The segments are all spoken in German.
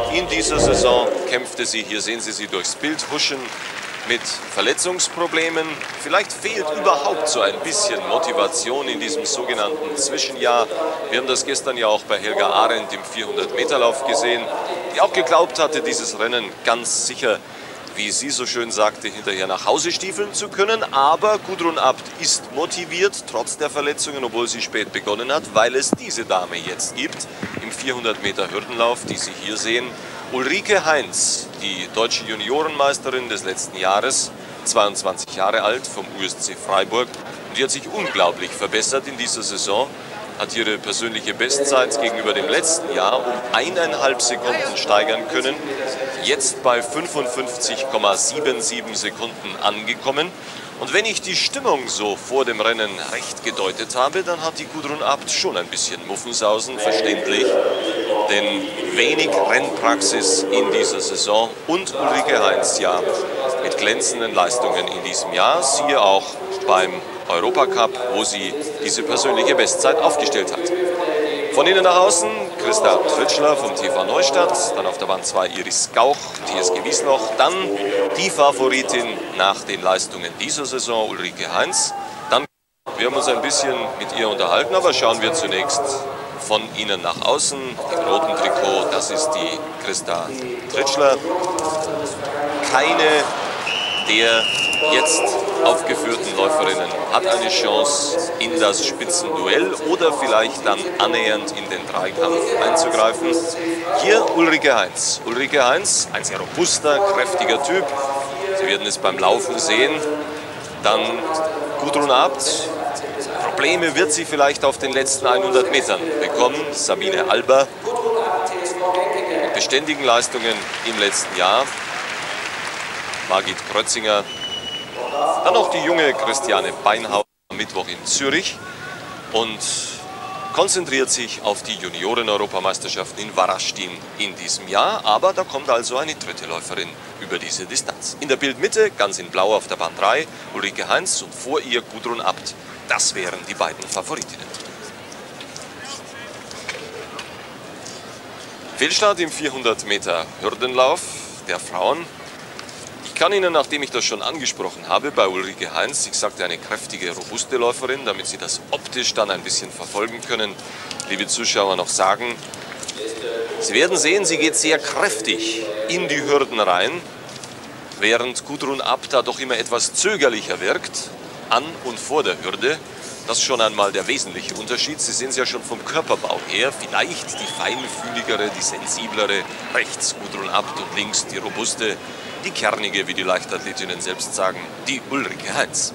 in dieser Saison kämpfte sie, hier sehen Sie sie durchs Bild huschen, mit Verletzungsproblemen. Vielleicht fehlt überhaupt so ein bisschen Motivation in diesem sogenannten Zwischenjahr. Wir haben das gestern ja auch bei Helga Arendt im 400-Meter-Lauf gesehen, die auch geglaubt hatte, dieses Rennen ganz sicher, wie sie so schön sagte, hinterher nach Hause stiefeln zu können. Aber Gudrun Abt ist motiviert, trotz der Verletzungen, obwohl sie spät begonnen hat, weil es diese Dame jetzt gibt im 400-Meter-Hürdenlauf, die Sie hier sehen. Ulrike Heinz, die deutsche Juniorenmeisterin des letzten Jahres, 22 Jahre alt, vom USC Freiburg. Und die hat sich unglaublich verbessert in dieser Saison, hat ihre persönliche Bestzeit gegenüber dem letzten Jahr um 1,5 Sekunden steigern können. Jetzt bei 55,77 Sekunden angekommen. Und wenn ich die Stimmung so vor dem Rennen recht gedeutet habe, dann hat die Gudrun Abt schon ein bisschen Muffensausen, verständlich. Denn wenig Rennpraxis in dieser Saison und Ulrike Heinz ja mit glänzenden Leistungen in diesem Jahr. Siehe auch beim Europacup, wo sie diese persönliche Bestzeit aufgestellt hat. Von innen nach außen Christa Tritschler vom TV Neustadt, dann auf der Bahn 2 Iris Gauch, TSG Wiesloch, dann die Favoritin nach den Leistungen dieser Saison, Ulrike Heinz. Dann, wir haben uns ein bisschen mit ihr unterhalten, aber schauen wir zunächst von innen nach außen. Im roten Trikot, das ist die Christa Tritschler. Keine der jetzt aufgeführten Läuferinnen hat eine Chance, in das Spitzenduell oder vielleicht dann annähernd in den Dreikampf einzugreifen. Hier Ulrike Heinz. Ulrike Heinz, ein sehr robuster, kräftiger Typ. Sie werden es beim Laufen sehen. Dann Gudrun Abt. Probleme wird sie vielleicht auf den letzten 100 Metern bekommen. Sabine Alber. Mit beständigen Leistungen im letzten Jahr. Margit Krötzinger. Dann noch die junge Christiane Beinhauer am Mittwoch in Zürich und konzentriert sich auf die Junioren-Europameisterschaften in Varaždin in diesem Jahr. Aber da kommt also eine dritte Läuferin über diese Distanz. In der Bildmitte, ganz in Blau auf der Bahn 3, Ulrike Heinz und vor ihr Gudrun Abt. Das wären die beiden Favoritinnen. Fehlstart im 400 Meter Hürdenlauf der Frauen. Ich kann Ihnen, nachdem ich das schon angesprochen habe, bei Ulrike Heinz, ich sagte eine kräftige, robuste Läuferin, damit Sie das optisch dann ein bisschen verfolgen können, liebe Zuschauer, noch sagen. Sie werden sehen, sie geht sehr kräftig in die Hürden rein, während Gudrun Abt da doch immer etwas zögerlicher wirkt, an und vor der Hürde. Das ist schon einmal der wesentliche Unterschied. Sie sehen es ja schon vom Körperbau her. Vielleicht die feinfühligere, die sensiblere, rechts Gudrun Abt und links die robuste, die kernige, wie die Leichtathletinnen selbst sagen, die Ulrike Heinz.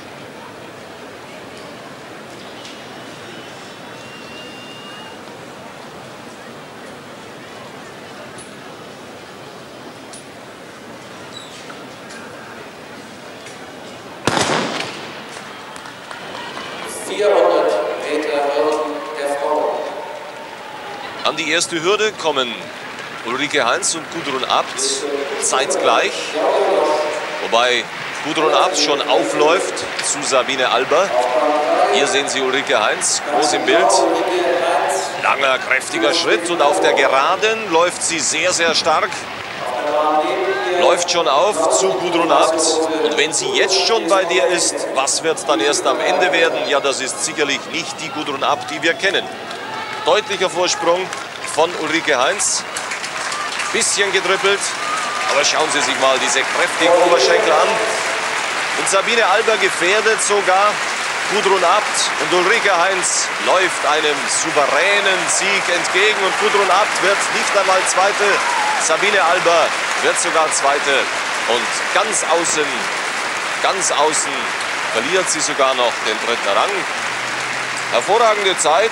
An die erste Hürde kommen Ulrike Heinz und Gudrun Abt zeitgleich, wobei Gudrun Abt schon aufläuft zu Sabine Alber. Hier sehen Sie Ulrike Heinz groß im Bild. Langer, kräftiger Schritt und auf der Geraden läuft sie sehr, sehr stark. Läuft schon auf zu Gudrun Abt. Und wenn sie jetzt schon bei dir ist, was wird dann erst am Ende werden? Ja, das ist sicherlich nicht die Gudrun Abt, die wir kennen. Deutlicher Vorsprung von Ulrike Heinz. Bisschen gedribbelt, aber schauen Sie sich mal diese kräftigen Oberschenkel an. Und Sabine Alber gefährdet sogar Gudrun Abt. Und Ulrike Heinz läuft einem souveränen Sieg entgegen. Und Gudrun Abt wird nicht einmal Zweite. Sabine Alber wird sogar Zweite. Und ganz außen verliert sie sogar noch den dritten Rang. Hervorragende Zeit,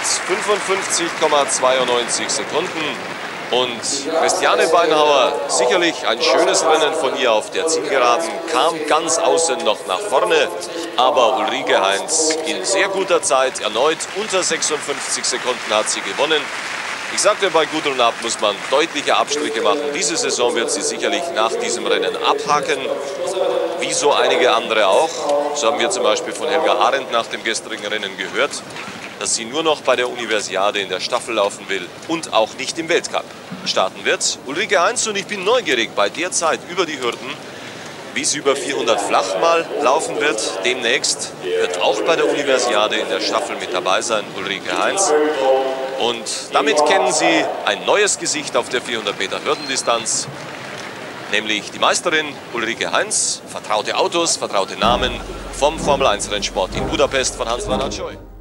55,92 Sekunden. Und Christiane Beinhauer, sicherlich ein schönes Rennen von ihr auf der Zielgeraden, kam ganz außen noch nach vorne. Aber Ulrike Heinz in sehr guter Zeit, erneut unter 56 Sekunden hat sie gewonnen. Ich sagte, bei Gudrun Abt muss man deutliche Abstriche machen. Diese Saison wird sie sicherlich nach diesem Rennen abhaken, wie so einige andere auch. So haben wir zum Beispiel von Helga Arendt nach dem gestrigen Rennen gehört. dass sie nur noch bei der Universiade in der Staffel laufen will und auch nicht im Weltcup starten wird. Ulrike Heinz, und ich bin neugierig bei der Zeit über die Hürden, wie sie über 400 flach mal laufen wird. Demnächst wird auch bei der Universiade in der Staffel mit dabei sein, Ulrike Heinz. Und damit kennen Sie ein neues Gesicht auf der 400 Meter Hürdendistanz, nämlich die Meisterin Ulrike Heinz. Vertraute Autos, vertraute Namen vom Formel-1-Rennsport in Budapest von Hans-Reinhard Scheu.